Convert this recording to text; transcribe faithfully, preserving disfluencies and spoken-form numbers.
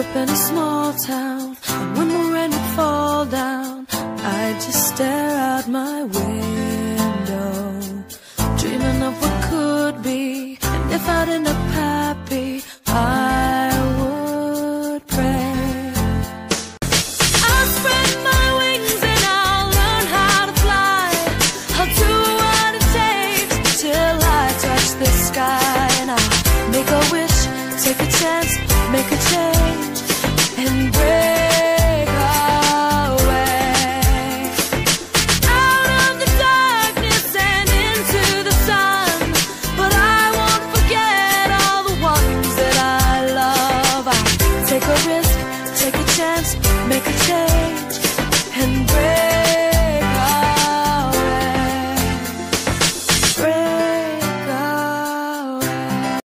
up in a small town, and when the rain would fall down, I'd just stare out my window, dreaming of what could be. And if I'd end up happy, I would pray. I'll spread my wings and I'll learn how to fly. I'll do what it takes till I touch the sky. And I'll make a wish, take a chance, make a change.